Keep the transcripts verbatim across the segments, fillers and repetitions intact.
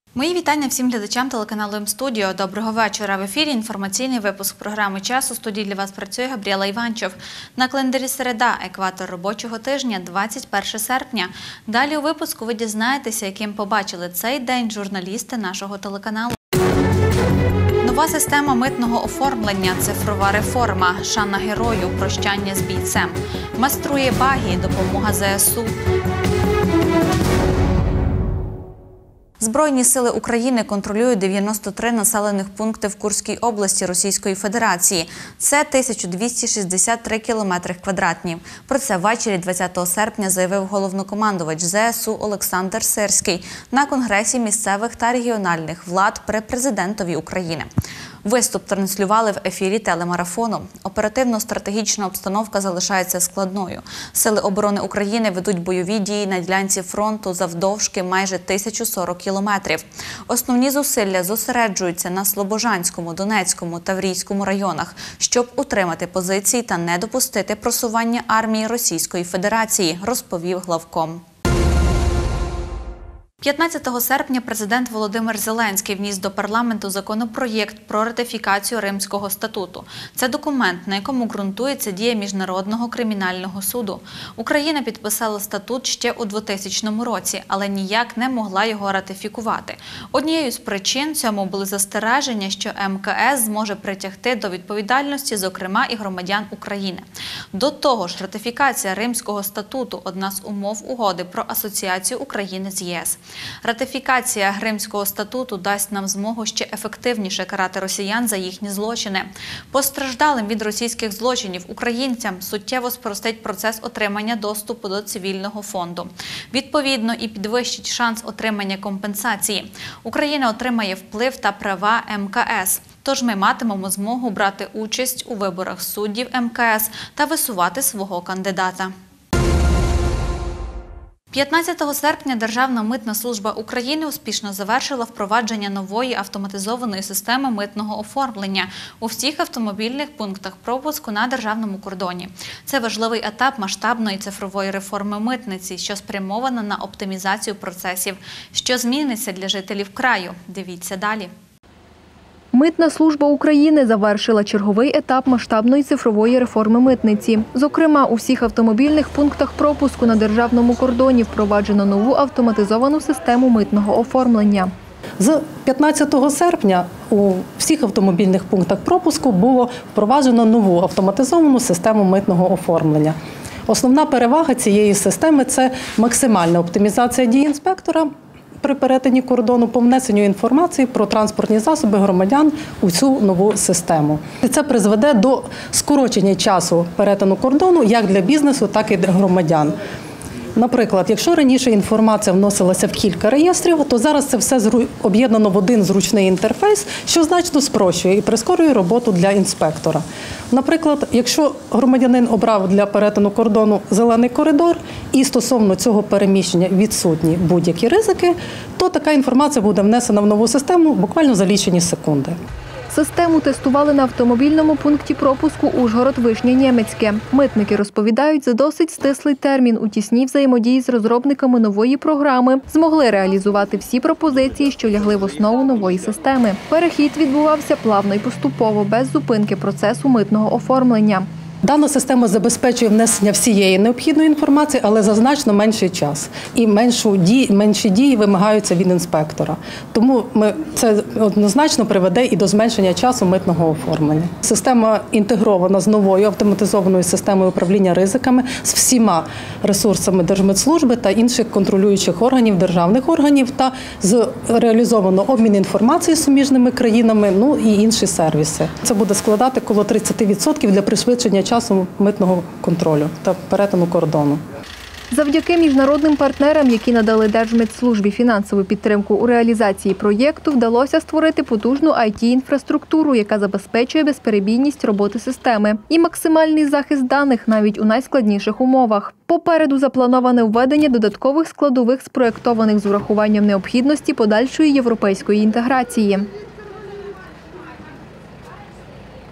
Мої вітання всім глядачам телеканалу М-студіо. Доброго вечора. В ефірі інформаційний випуск програми «Час». У студії для вас працює Габріела Іванчов. На календарі середа, екватор робочого тижня, двадцять перше серпня. Далі у випуску ви дізнаєтеся, яким побачили цей день журналісти нашого телеканалу. Нова система митного оформлення, цифрова реформа, шана герою, прощання з бійцем. Майструє багі, допомога Зе Ес У. Збройні сили України контролюють дев'яносто три населених пункти в Курській області Російської Федерації. Це тисяча двісті шістдесят три кілометри квадратні. Про це ввечері двадцятого серпня заявив головнокомандувач Зе Ес У Олександр Сирський на Конгресі місцевих та регіональних влад при президентові України. Виступ транслювали в ефірі телемарафону. Оперативно-стратегічна обстановка залишається складною. Сили оборони України ведуть бойові дії на ділянці фронту завдовжки майже тисячу сорок кілометрів. Основні зусилля зосереджуються на Слобожанському, Донецькому та Таврійському районах, щоб утримати позиції та не допустити просування армії Російської Федерації, розповів главком. п'ятнадцятого серпня президент Володимир Зеленський вніс до парламенту законопроєкт про ратифікацію Римського статуту. Це документ, на якому ґрунтується дія Міжнародного кримінального суду. Україна підписала статут ще у двотисячному році, але ніяк не могла його ратифікувати. Однією з причин цьому були застереження, що Ем Ка Ес зможе притягти до відповідальності, зокрема, і громадян України. До того ж, ратифікація Римського статуту – одна з умов угоди про асоціацію України з Є Ес. Ратифікація Римського статуту дасть нам змогу ще ефективніше карати росіян за їхні злочини. Постраждалим від російських злочинів українцям суттєво спростить процес отримання доступу до цивільного фонду. Відповідно, і підвищить шанс отримання компенсації. Україна отримає вплив та права Ем Ка Ес. Тож ми матимемо змогу брати участь у виборах суддів Ем Ка Ес та висувати свого кандидата. п'ятнадцятого серпня Державна митна служба України успішно завершила впровадження нової автоматизованої системи митного оформлення у всіх автомобільних пунктах пропуску на державному кордоні. Це важливий етап масштабної цифрової реформи митниці, що спрямована на оптимізацію процесів. Що зміниться для жителів краю? Дивіться далі. Митна служба України завершила черговий етап масштабної цифрової реформи митниці. Зокрема, у всіх автомобільних пунктах пропуску на державному кордоні впроваджено нову автоматизовану систему митного оформлення. З п'ятнадцятого серпня у всіх автомобільних пунктах пропуску було впроваджено нову автоматизовану систему митного оформлення. Основна перевага цієї системи – це максимальна оптимізація дій інспектора при перетині кордону по внесенню інформації про транспортні засоби громадян у цю нову систему. Це призведе до скорочення часу перетину кордону як для бізнесу, так і для громадян. Наприклад, якщо раніше інформація вносилася в кілька реєстрів, то зараз це все об'єднано в один зручний інтерфейс, що значно спрощує і прискорює роботу для інспектора. Наприклад, якщо громадянин обрав для перетину кордону зелений коридор і стосовно цього переміщення відсутні будь-які ризики, то така інформація буде внесена в нову систему буквально за лічені секунди. Систему тестували на автомобільному пункті пропуску Ужгород-Вишня-Нємецьке. Митники розповідають, за досить стислий термін у тісній взаємодії з розробниками нової програми змогли реалізувати всі пропозиції, що лягли в основу нової системи. Перехід відбувався плавно і поступово, без зупинки процесу митного оформлення. Дана система забезпечує внесення всієї необхідної інформації, але за значно менший час. І меншу дії, менші дії вимагаються від інспектора. Тому ми, це однозначно приведе і до зменшення часу митного оформлення. Система інтегрована з новою автоматизованою системою управління ризиками, з всіма ресурсами Держмитслужби та інших контролюючих органів, державних органів, та з реалізовано обмін інформацією з суміжними країнами, ну і інші сервіси. Це буде складати коло тридцять відсотків для пришвидшення часу митного контролю та перетину кордону. Завдяки міжнародним партнерам, які надали Держмитслужбі фінансову підтримку у реалізації проєкту, вдалося створити потужну ай ті-інфраструктуру, яка забезпечує безперебійність роботи системи і максимальний захист даних навіть у найскладніших умовах. Попереду заплановане введення додаткових складових, спроєктованих з урахуванням необхідності подальшої європейської інтеграції.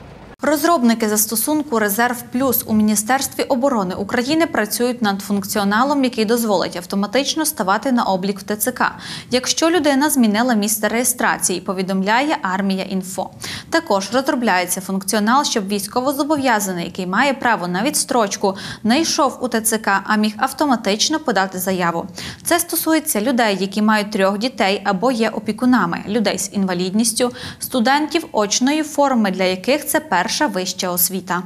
Розробники застосунку «Резерв Плюс» у Міністерстві оборони України працюють над функціоналом, який дозволить автоматично ставати на облік в ТЦК, якщо людина змінила місце реєстрації, повідомляє Армія.Інфо. Також розробляється функціонал, щоб військовозобов'язаний, який має право на відстрочку, не йшов у ТЦК, а міг автоматично подати заяву. Це стосується людей, які мають трьох дітей або є опікунами, людей з інвалідністю, студентів очної форми, для яких це перша вища освіта.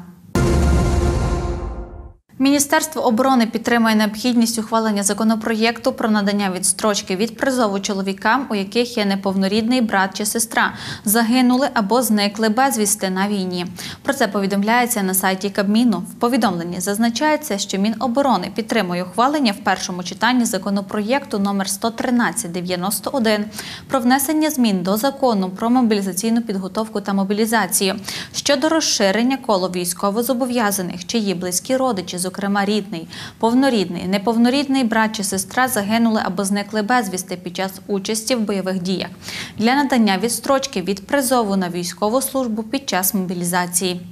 Міністерство оборони підтримує необхідність ухвалення законопроєкту про надання відстрочки від призову чоловікам, у яких є неповнорідний брат чи сестра, загинули або зникли безвісти на війні. Про це повідомляється на сайті Кабміну. В повідомленні зазначається, що Міноборони підтримує ухвалення в першому читанні законопроєкту номер сто тринадцять дев'яносто один про внесення змін до Закону про мобілізаційну підготовку та мобілізацію щодо розширення кола військовозобов'язаних, чиї близькі родичі, зокрема рідний, повнорідний, неповнорідний брат чи сестра загинули або зникли безвісти під час участі в бойових діях для надання відстрочки від призову на військову службу під час мобілізації.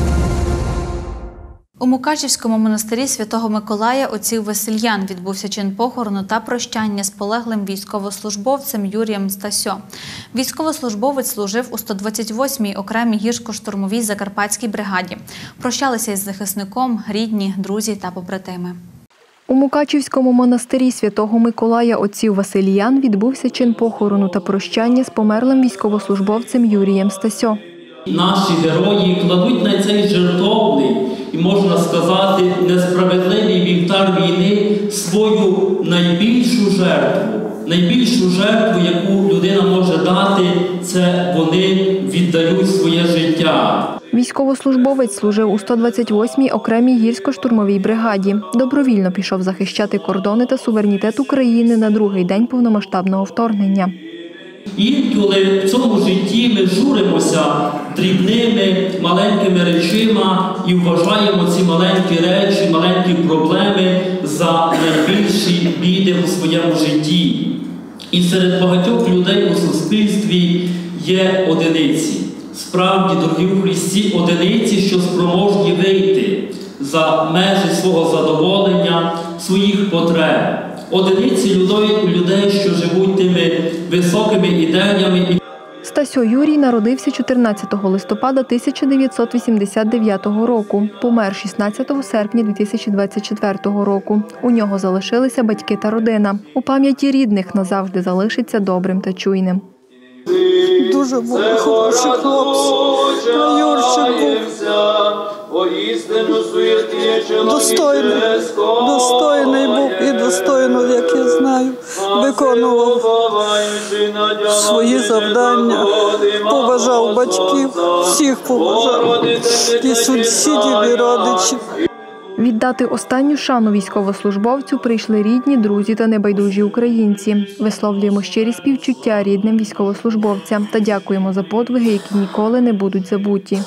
У Мукачівському монастирі Святого Миколая отців Васильян відбувся чин похорону та прощання з полеглим військовослужбовцем Юрієм Стасьо. Військовослужбовець служив у сто двадцять восьмій окремій гірсько-штурмовій Закарпатській бригаді. Прощалися із захисником рідні, друзі та побратими. У Мукачівському монастирі Святого Миколая отців Васильян відбувся чин похорону та прощання з померлим військовослужбовцем Юрієм Стасьо. Наші герої кладуть на цей жертовний і, можна сказати, несправедливий вівтар війни свою найбільшу жертву. Найбільшу жертву, яку людина може дати, це вони віддають своє життя. Військовослужбовець служив у сто двадцять восьмій окремій гірсько-штурмовій бригаді. Добровільно пішов захищати кордони та суверенітет України на другий день повномасштабного вторгнення. Інколи в цьому житті ми журимося дрібними, маленькими речима і вважаємо ці маленькі речі, маленькі проблеми за найбільші біди у своєму житті. І серед багатьох людей у суспільстві є одиниці. Справді, дорогі у Христі, одиниці, що спроможні вийти за межі свого задоволення, своїх потреб. Одиниці людей, людей, що живуть тими високими ідеями. Стасьо Юрій народився чотирнадцятого листопада тисяча дев'ятсот вісімдесят дев'ятого року. Помер шістнадцятого серпня дві тисячі двадцять четвертого року. У нього залишилися батьки та родина. У пам'яті рідних назавжди залишиться добрим та чуйним. Дуже був хороший хлопець, Юрчик був достойний, достойний був і достойно, як я знаю, виконував свої завдання, поважав батьків, всіх поважав, і сусідів, і родичів. Віддати останню шану військовослужбовцю прийшли рідні, друзі та небайдужі українці. Висловлюємо щирі співчуття рідним військовослужбовцям та дякуємо за подвиги, які ніколи не будуть забуті.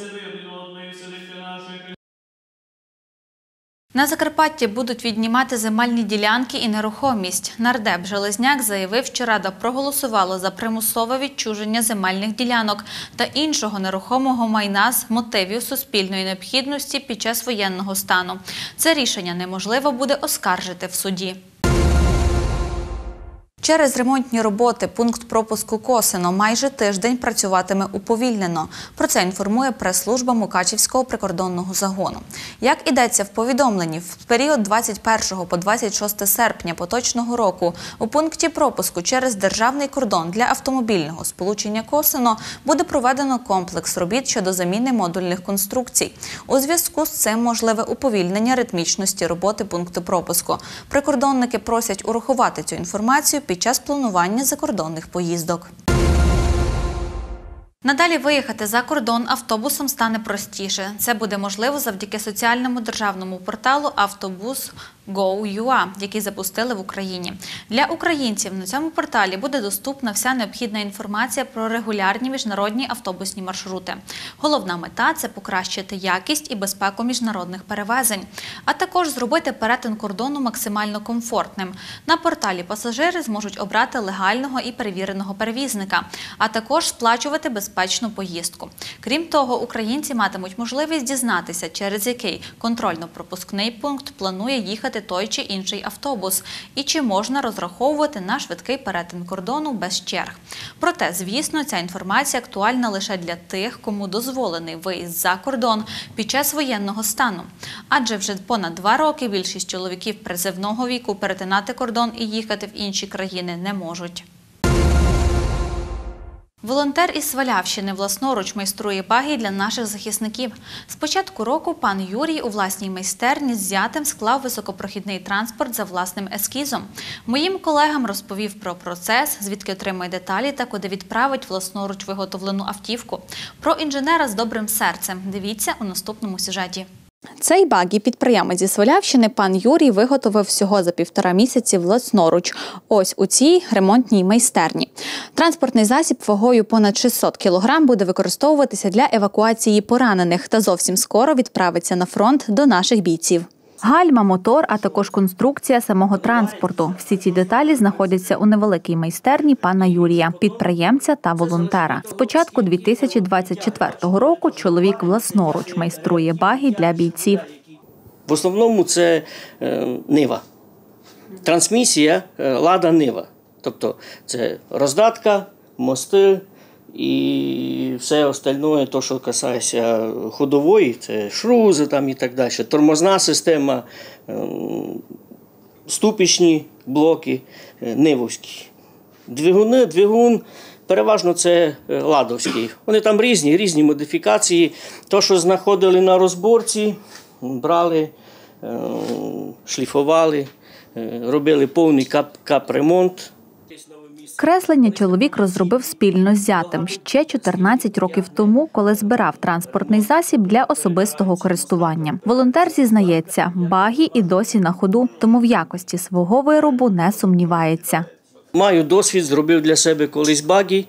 На Закарпатті будуть віднімати земельні ділянки і нерухомість. Нардеп Железняк заявив, що Рада проголосувала за примусове відчуження земельних ділянок та іншого нерухомого майна з мотивів суспільної необхідності під час воєнного стану. Це рішення неможливо буде оскаржити в суді. Через ремонтні роботи пункт пропуску Косино майже тиждень працюватиме уповільнено. Про це інформує прес-служба Мукачівського прикордонного загону. Як ідеться в повідомленні, в період двадцять першого по двадцять шосте серпня поточного року у пункті пропуску через державний кордон для автомобільного сполучення Косино буде проведено комплекс робіт щодо заміни модульних конструкцій. У зв'язку з цим можливе уповільнення ритмічності роботи пункту пропуску. Прикордонники просять урахувати цю інформацію під час планування закордонних поїздок. Надалі виїхати за кордон автобусом стане простіше. Це буде можливо завдяки соціальному державному порталу «Автобус Go.ua, який запустили в Україні. Для українців на цьому порталі буде доступна вся необхідна інформація про регулярні міжнародні автобусні маршрути. Головна мета – це покращити якість і безпеку міжнародних перевезень, а також зробити перетин кордону максимально комфортним. На порталі пасажири зможуть обрати легального і перевіреного перевізника, а також сплачувати безпечну поїздку. Крім того, українці матимуть можливість дізнатися, через який контрольно-пропускний пункт планує їхати той чи інший автобус і чи можна розраховувати на швидкий перетин кордону без черг. Проте, звісно, ця інформація актуальна лише для тих, кому дозволений виїзд за кордон під час воєнного стану. Адже вже понад два роки більшість чоловіків призивного віку перетинати кордон і їхати в інші країни не можуть. Волонтер із Свалявщини власноруч майструє багі для наших захисників. З початку року пан Юрій у власній майстерні з зятем склав високопрохідний транспорт за власним ескізом. Моїм колегам розповів про процес, звідки отримує деталі та куди відправить власноруч виготовлену автівку. Про інженера з добрим серцем дивіться у наступному сюжеті. Цей багі підприємець зі Свалявщини пан Юрій виготовив всього за півтора місяці власноруч. Ось у цій ремонтній майстерні. Транспортний засіб вагою понад шістсот кілограм буде використовуватися для евакуації поранених та зовсім скоро відправиться на фронт до наших бійців. Гальма, мотор, а також конструкція самого транспорту. Всі ці деталі знаходяться у невеликій майстерні пана Юрія, підприємця та волонтера. З початку дві тисячі двадцять четвертого року чоловік власноруч майструє багі для бійців. В основному це е, Нива. Трансмісія е, Лада Нива. Тобто це роздатка, мости і все остальне, то, що касається ходової, це шрузи там і так далі, тормозна система, ступічні блоки, нивовські. Двигуни, двигун, переважно це ладовський. Вони там різні, різні модифікації. То, що знаходили на розборці, брали, шліфували, робили повний кап, капремонт. Креслення чоловік розробив спільно з зятем ще чотирнадцять років тому, коли збирав транспортний засіб для особистого користування. Волонтер зізнається, багі і досі на ходу, тому в якості свого виробу не сумнівається. Маю досвід, зробив для себе колись багі,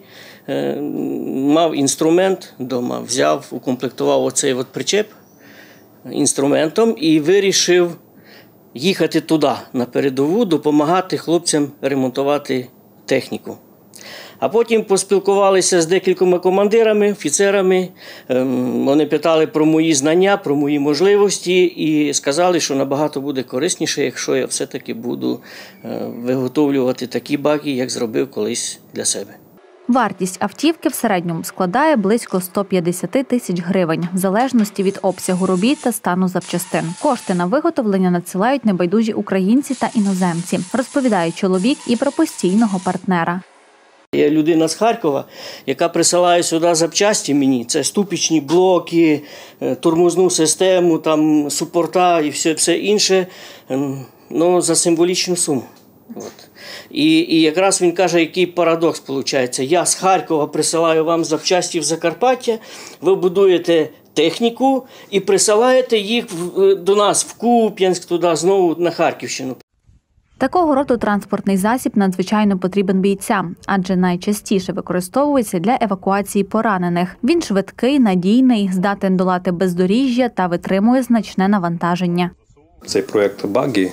мав інструмент вдома, взяв, укомплектував оцей от причеп інструментом і вирішив їхати туди, на передову, допомагати хлопцям ремонтувати техніку. А потім поспілкувалися з декількома командирами, офіцерами. Вони питали про мої знання, про мої можливості і сказали, що набагато буде корисніше, якщо я все-таки буду виготовлювати такі баги, як зробив колись для себе. Вартість автівки в середньому складає близько сто п'ятдесят тисяч гривень, в залежності від обсягу робіт та стану запчастин. Кошти на виготовлення надсилають небайдужі українці та іноземці, розповідає чоловік і про постійного партнера. Є людина з Харкова, яка присилає сюди запчасті мені. Це ступічні блоки, тормозну систему, там, супорта і все, все інше, ну, за символічну суму. От. І, і якраз він каже, який парадокс виходить. Я з Харкова присилаю вам запчасті в Закарпаття, ви будуєте техніку і присилаєте їх до нас в Куп'янськ, туди знову на Харківщину. Такого роду транспортний засіб надзвичайно потрібен бійцям, адже найчастіше використовується для евакуації поранених. Він швидкий, надійний, здатен долати бездоріжжя та витримує значне навантаження. Цей проєкт багі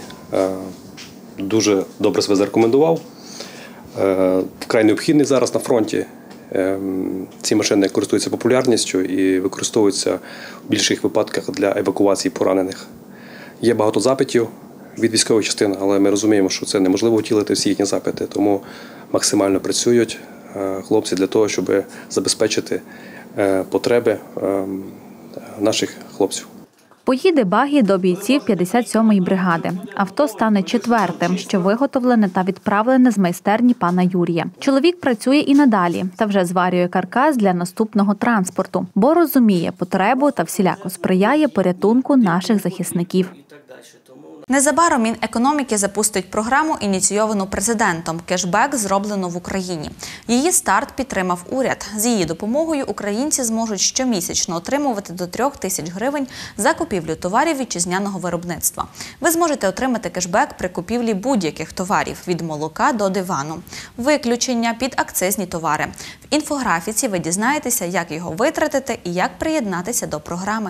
дуже добре себе зарекомендував. Вкрай необхідний зараз на фронті. Ці машини користуються популярністю і використовуються в більших випадках для евакуації поранених. Є багато запитів від військових частин, але ми розуміємо, що це неможливо втілити всі їхні запити. Тому максимально працюють хлопці для того, щоб забезпечити потреби наших хлопців. Поїде багі до бійців п'ятдесят сьомої бригади. Авто стане четвертим, що виготовлене та відправлене з майстерні пана Юрія. Чоловік працює і надалі та вже зварює каркас для наступного транспорту, бо розуміє потребу та всіляко сприяє порятунку наших захисників. Незабаром Мінекономіки запустить програму, ініційовану президентом «Кешбек зроблено в Україні». Її старт підтримав уряд. З її допомогою українці зможуть щомісячно отримувати до трьох тисяч гривень за купівлю товарів вітчизняного виробництва. Ви зможете отримати кешбек при купівлі будь-яких товарів – від молока до дивану. Виключення – під акцизні товари. В інфографіці ви дізнаєтеся, як його витратити і як приєднатися до програми.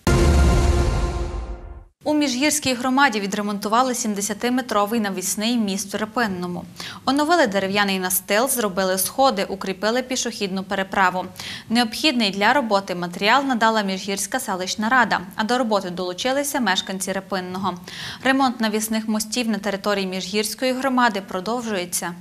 У Міжгірській громаді відремонтували сімдесятиметровий навісний міст в Репинному. Оновили дерев'яний настил, зробили сходи, укріпили пішохідну переправу. Необхідний для роботи матеріал надала Міжгірська селищна рада, а до роботи долучилися мешканці Репинного. Ремонт навісних мостів на території Міжгірської громади продовжується.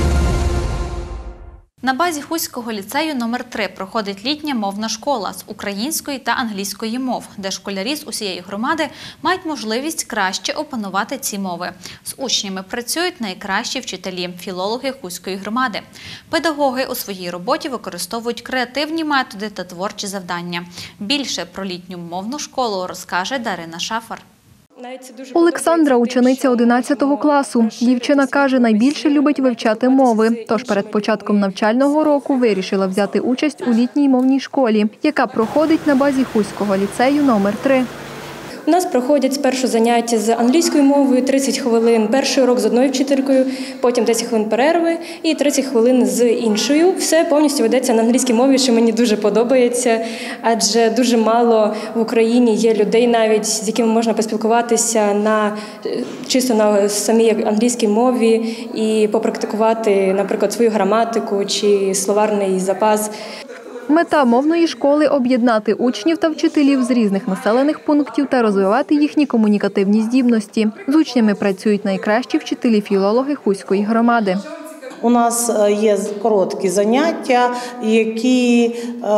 На базі Хуського ліцею номер три проходить літня мовна школа з української та англійської мов, де школярі з усієї громади мають можливість краще опанувати ці мови. З учнями працюють найкращі вчителі – філологи Хуської громади. Педагоги у своїй роботі використовують креативні методи та творчі завдання. Більше про літню мовну школу розкаже Дарина Шафар. Олександра – учениця одинадцятого класу. Дівчина каже, найбільше любить вивчати мови. Тож перед початком навчального року вирішила взяти участь у літній мовній школі, яка проходить на базі Хуського ліцею номер три. У нас проходять спершу заняття з англійською мовою, тридцять хвилин перший урок з одною вчителькою, потім десять хвилин перерви і тридцять хвилин з іншою. Все повністю ведеться на англійській мові, що мені дуже подобається, адже дуже мало в Україні є людей навіть, з якими можна поспілкуватися на, чисто на самій англійській мові і попрактикувати, наприклад, свою граматику чи словарний запас. Мета мовної школи – об'єднати учнів та вчителів з різних населених пунктів та розвивати їхні комунікативні здібності. З учнями працюють найкращі вчителі-філологи Хуської громади. У нас є короткі заняття, які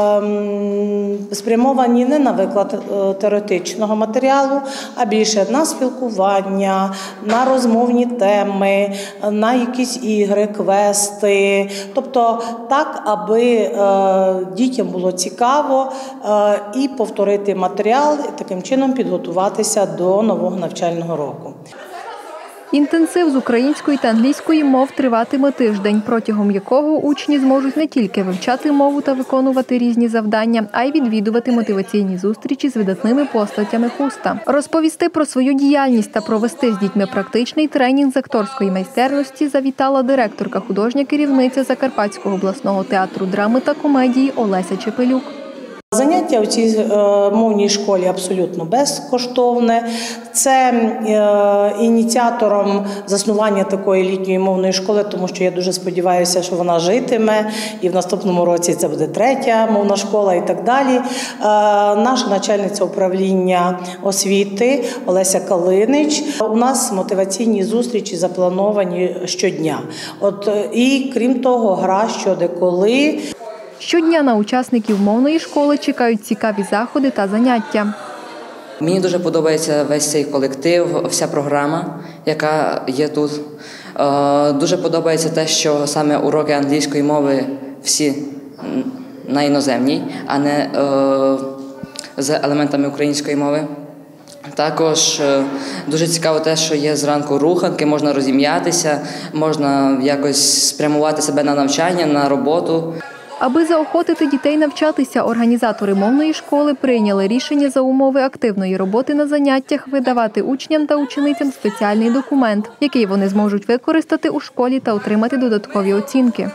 ем, спрямовані не на виклад теоретичного матеріалу, а більше на спілкування, на розмовні теми, на якісь ігри, квести. Тобто так, аби е, дітям було цікаво е, і повторити матеріал, і таким чином підготуватися до нового навчального року. Інтенсив з української та англійської мов триватиме тиждень, протягом якого учні зможуть не тільки вивчати мову та виконувати різні завдання, а й відвідувати мотиваційні зустрічі з видатними постатями Хуста. Розповісти про свою діяльність та провести з дітьми практичний тренінг з акторської майстерності завітала директорка, художня керівниця Закарпатського обласного театру драми та комедії Олеся Чепелюк. Заняття у цій мовній школі абсолютно безкоштовне. Це ініціатором заснування такої літньої мовної школи, тому що я дуже сподіваюся, що вона житиме, і в наступному році це буде третя мовна школа і так далі. Наша начальниця управління освіти Олеся Калинич. У нас мотиваційні зустрічі заплановані щодня. От, і крім того, гра «Що-де-коли». Щодня на учасників мовної школи чекають цікаві заходи та заняття. Мені дуже подобається весь цей колектив, вся програма, яка є тут. Дуже подобається те, що саме уроки англійської мови всі на іноземній, а не з елементами української мови. Також дуже цікаво те, що є зранку руханки, можна розім'ятися, можна якось спрямувати себе на навчання, на роботу. Аби заохотити дітей навчатися, організатори мовної школи прийняли рішення за умови активної роботи на заняттях видавати учням та ученицям спеціальний документ, який вони зможуть використати у школі та отримати додаткові оцінки.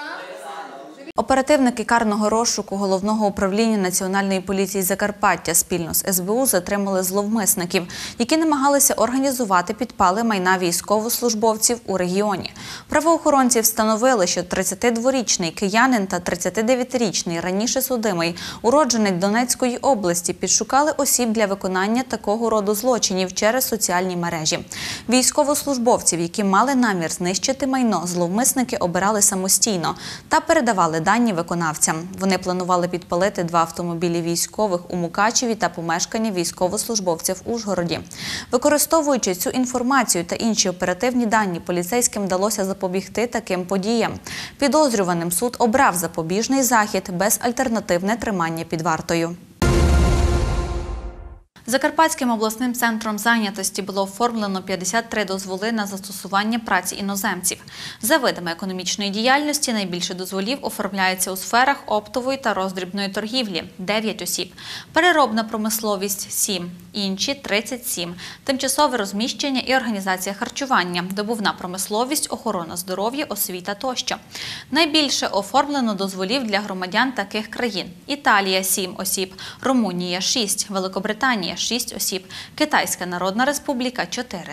Оперативники карного розшуку Головного управління Національної поліції Закарпаття спільно з ес бе у затримали зловмисників, які намагалися організувати підпали майна військовослужбовців у регіоні. Правоохоронці встановили, що тридцятидворічний киянин та тридцятидев'ятирічний раніше судимий уродженець Донецької області підшукали осіб для виконання такого роду злочинів через соціальні мережі. Військовослужбовців, які мали намір знищити майно, зловмисники обирали самостійно та передавали дані виконавцям. Вони планували підпалити два автомобілі військових у Мукачеві та помешкання військовослужбовців в Ужгороді. Використовуючи цю інформацію та інші оперативні дані, поліцейським вдалося запобігти таким подіям. Підозрюваним суд обрав запобіжний захід – безальтернативне тримання під вартою. Закарпатським обласним центром зайнятості було оформлено п'ятдесят три дозволи на застосування праці іноземців. За видами економічної діяльності найбільше дозволів оформляється у сферах оптової та роздрібної торгівлі – дев'ять осіб, переробна промисловість – сім, інші – тридцять сім, тимчасове розміщення і організація харчування, добувна промисловість, охорона здоров'я, освіта тощо. Найбільше оформлено дозволів для громадян таких країн – Італія – сім осіб, Румунія – шість, Великобританія – шість осіб, Китайська Народна Республіка – чотири.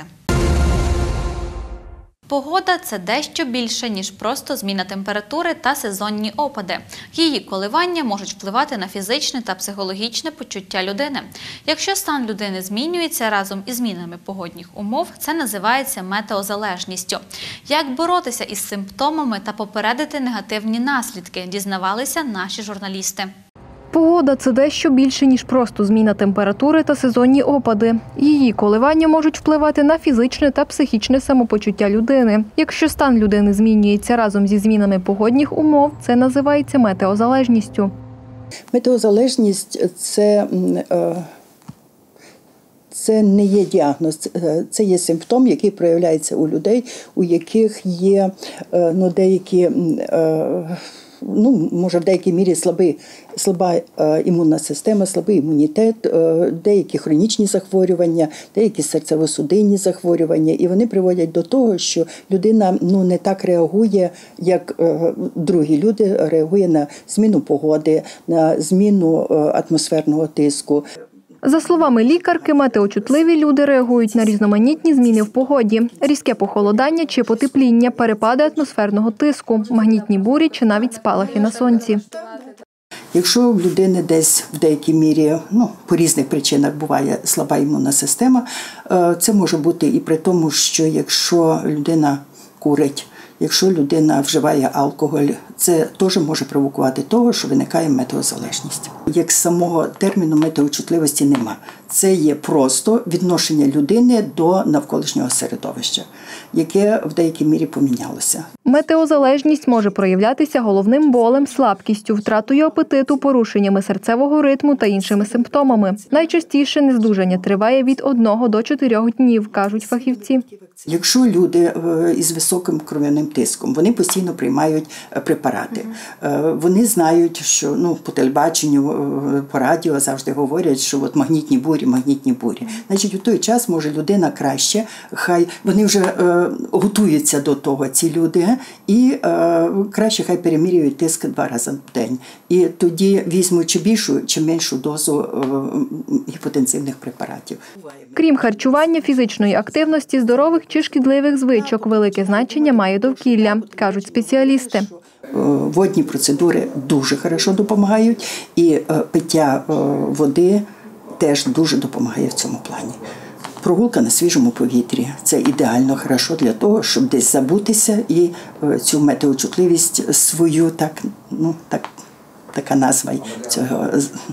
Погода – це дещо більше, ніж просто зміна температури та сезонні опади. Її коливання можуть впливати на фізичне та психологічне почуття людини. Якщо стан людини змінюється разом із змінами погодних умов, це називається метеозалежністю. Як боротися із симптомами та попередити негативні наслідки, дізнавалися наші журналісти. Погода – це дещо більше, ніж просто зміна температури та сезонні опади. Її коливання можуть впливати на фізичне та психічне самопочуття людини. Якщо стан людини змінюється разом зі змінами погодних умов, це називається метеозалежністю. Метеозалежність – це, це не є діагноз, це є симптом, який проявляється у людей, у яких є ну, деякі ну, може, в деякій мірі слабий, слаба е, імунна система, слабий імунітет, е, деякі хронічні захворювання, деякі серцево-судинні захворювання. І вони приводять до того, що людина ну, не так реагує, як е, другі люди, реагує на зміну погоди, на зміну е, атмосферного тиску. За словами лікарки, метеочутливі люди реагують на різноманітні зміни в погоді. Різке похолодання чи потепління, перепади атмосферного тиску, магнітні бурі чи навіть спалахи на сонці. Якщо в людини десь в деякій мірі, ну, по різних причинах буває слаба імунна система, це може бути і при тому, що якщо людина курить, якщо людина вживає алкоголь, це теж може провокувати того, що виникає метеозалежність. Як самого терміну метеочутливості нема. Це є просто відношення людини до навколишнього середовища, яке в деякій мірі помінялося. Метеозалежність може проявлятися головним болем, слабкістю, втратою апетиту, порушеннями серцевого ритму та іншими симптомами. Найчастіше нездужання триває від одного до чотирьох днів, кажуть фахівці. Якщо люди із високим кров'яним тиском, вони постійно приймають препарати. Вони знають, що ну, по телебаченню, по радіо завжди говорять, що от магнітні бурі, магнітні бурі. Значить, у той час може людина краще, хай вони вже е, готуються до того, ці люди, і е, краще хай перемірюють тиск два рази в день. І тоді візьмуть чи більшу, чи меншу дозу е, гіпотензивних препаратів. Крім харчування, фізичної активності, здорових чи шкідливих звичок, велике значення має довкілля, кажуть спеціалісти. Водні процедури дуже хорошо допомагають, і пиття води теж дуже допомагає в цьому плані. Прогулка на свіжому повітрі – це ідеально хорошо для того, щоб десь забутися і цю метеочутливість свою, так, ну, так, така назва цього,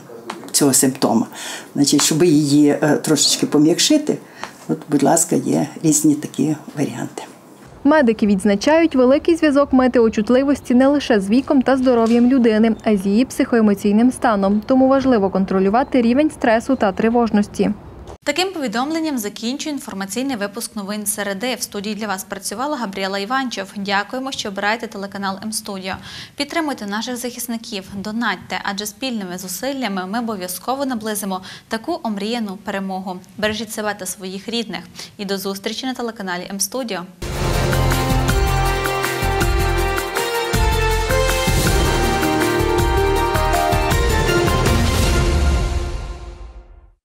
цього симптома. Значить, щоб її трошечки пом'якшити, от, будь ласка, є різні такі варіанти. Медики відзначають великий зв'язок метеочутливості не лише з віком та здоров'ям людини, а й з її психоемоційним станом. Тому важливо контролювати рівень стресу та тривожності. Таким повідомленням закінчую інформаційний випуск новин середи. В студії для вас працювала Габріела Іванчов. Дякуємо, що обираєте телеканал М-студіо. Підтримуйте наших захисників, донатьте, адже спільними зусиллями ми обов'язково наблизимо таку омріяну перемогу. Бережіть себе та своїх рідних. І до зустрічі на телеканалі М-студіо.